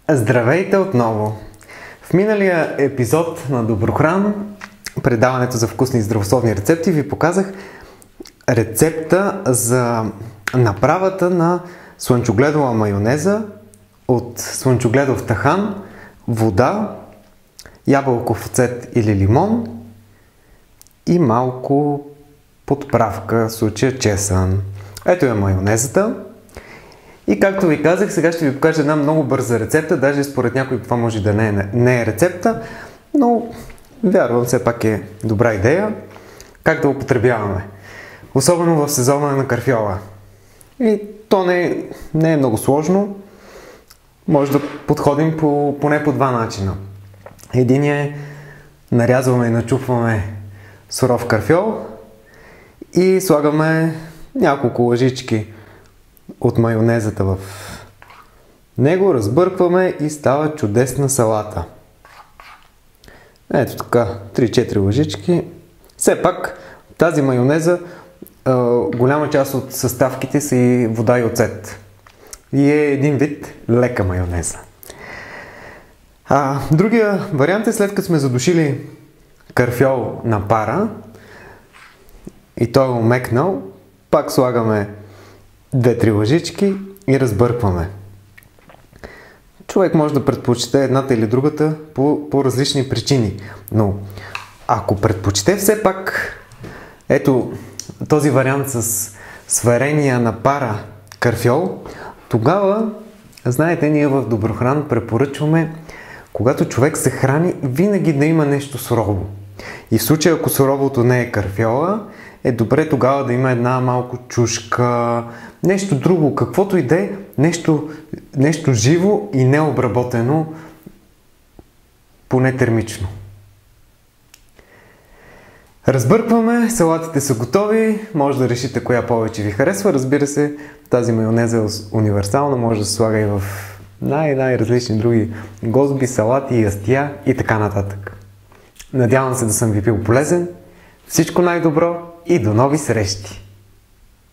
Здравейте отново! В миналия епизод на Доброхран, предаването за вкусни и здравословни рецепти, ви показах рецепта за направата на слънчогледова майонеза от слънчогледов тахан, вода, ябълков оцет или лимон и малко подправка, в случая чесън. Ето е майонезата. И както ви казах, сега ще ви покажа една много бърза рецепта, даже според някой това може да не е рецепта, но вярвам все пак е добра идея как да употребяваме. Особено в сезона на карфьола. И то не е много сложно, може да подходим поне по два начина. Единият е нарязваме и начупваме суров карфьол и слагаме няколко лъжички от майонезата в него, разбъркваме и става чудесна салата. Ето така, 3-4 лъжички. Все пак тази майонеза, голяма част от съставките са и вода и оцет. И е един вид лека майонеза. Другия вариант е, след като сме задушили карфьол на пара и той е омекнал, пак слагаме 2-3 лъжички и разбъркваме. Човек може да предпочете едната или другата по различни причини, но ако предпочете все пак ето този вариант с сварения на пара карфьол, тогава, знаете, ние в Доброхран препоръчваме, когато човек се храни, винаги да има нещо сурово. И в случай, ако суровото не е карфьола, е добре тогава да има една малко чушка, нещо друго, каквото и да е, нещо живо и необработено, поне термично. Разбъркваме, салатите са готови, може да решите коя повече ви харесва. Разбира се, тази майонеза е универсална, може да се слага и в най-различни други гозби, салати, ястия и така нататък. Надявам се да съм ви бил полезен. Всичко най-добро и до нови срещи!